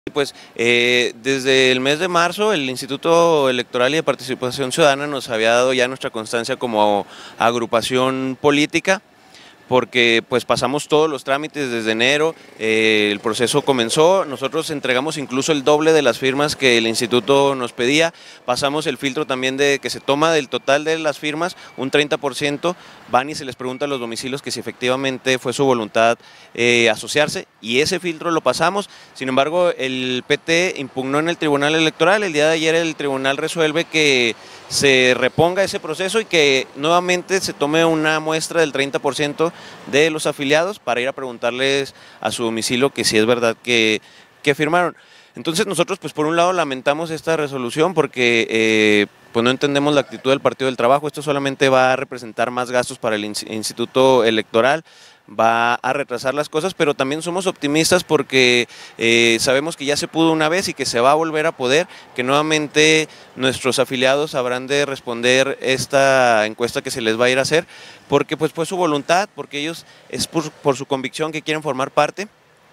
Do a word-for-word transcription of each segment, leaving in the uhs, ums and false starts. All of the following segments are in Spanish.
Pues eh, desde el mes de marzo el Instituto Electoral y de Participación Ciudadana nos había dado ya nuestra constancia como agrupación política, porque pues pasamos todos los trámites desde enero, eh, el proceso comenzó, nosotros entregamos incluso el doble de las firmas que el instituto nos pedía, pasamos el filtro también de que se toma del total de las firmas, un treinta por ciento, van y se les pregunta a los domicilios que si efectivamente fue su voluntad eh, asociarse, y ese filtro lo pasamos. Sin embargo, el P T impugnó en el Tribunal Electoral, el día de ayer el tribunal resuelve que se reponga ese proceso y que nuevamente se tome una muestra del treinta por ciento de los afiliados para ir a preguntarles a su domicilio que si es verdad que, que firmaron. Entonces nosotros pues por un lado lamentamos esta resolución porque eh, pues no entendemos la actitud del Partido del Trabajo. Esto solamente va a representar más gastos para el Instituto Electoral, va a retrasar las cosas, pero también somos optimistas porque eh, sabemos que ya se pudo una vez y que se va a volver a poder, que nuevamente nuestros afiliados habrán de responder esta encuesta que se les va a ir a hacer, porque pues fue su voluntad, porque ellos es por, por su convicción que quieren formar parte.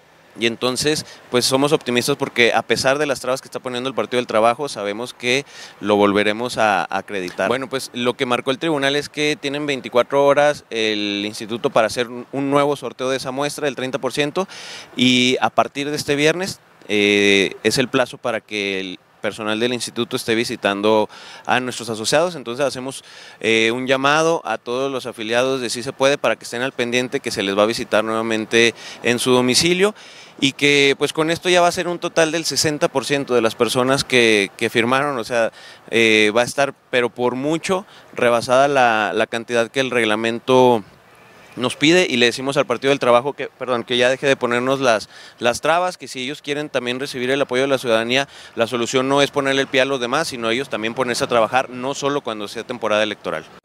Y entonces, pues somos optimistas porque a pesar de las trabas que está poniendo el Partido del Trabajo, sabemos que lo volveremos a acreditar. Bueno, pues lo que marcó el tribunal es que tienen veinticuatro horas el instituto para hacer un nuevo sorteo de esa muestra del treinta por ciento y a partir de este viernes eh, es el plazo para que el personal del instituto esté visitando a nuestros asociados. Entonces hacemos eh, un llamado a todos los afiliados de Sí Se Puede para que estén al pendiente, que se les va a visitar nuevamente en su domicilio y que pues con esto ya va a ser un total del sesenta por ciento de las personas que, que firmaron, o sea, eh, va a estar pero por mucho rebasada la, la cantidad que el reglamento nos pide, y le decimos al Partido del Trabajo que, perdón, que ya deje de ponernos las, las trabas, que si ellos quieren también recibir el apoyo de la ciudadanía, la solución no es ponerle el pie a los demás, sino ellos también ponerse a trabajar, no solo cuando sea temporada electoral.